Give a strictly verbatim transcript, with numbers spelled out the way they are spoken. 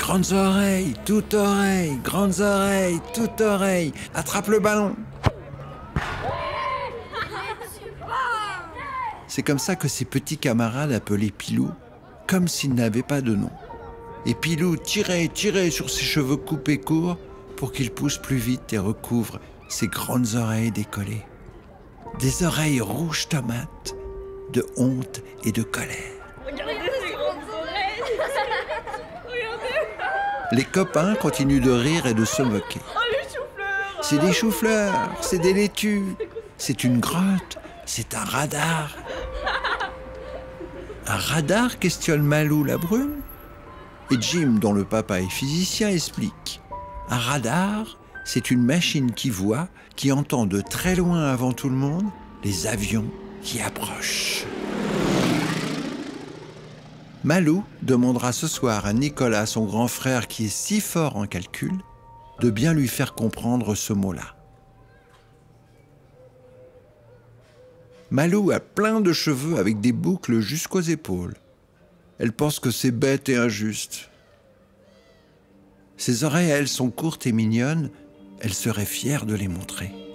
Grandes oreilles, toutes oreilles, grandes oreilles, toutes oreilles. Attrape le ballon. C'est comme ça que ses petits camarades appelaient Pilou, comme s'il n'avait pas de nom. Et Pilou tirait et tirait sur ses cheveux coupés courts pour qu'il pousse plus vite et recouvre ses grandes oreilles décollées. Des oreilles rouges tomates, de honte et de colère. Regardez ces grandes oreilles. Regardez. Les copains continuent de rire et de se moquer. Oh, les choux-fleurs. C'est des choux-fleurs, c'est des laitues, c'est une grotte, c'est un radar. Un radar, questionne Malou la brune. Et Jim, dont le papa est physicien, explique. Un radar, c'est une machine qui voit, qui entend de très loin avant tout le monde, les avions qui approchent. Malou demandera ce soir à Nicolas, son grand frère qui est si fort en calcul, de bien lui faire comprendre ce mot-là. Malou a plein de cheveux avec des boucles jusqu'aux épaules. Elle pense que c'est bête et injuste. Ses oreilles, elles, sont courtes et mignonnes. Elle serait fière de les montrer.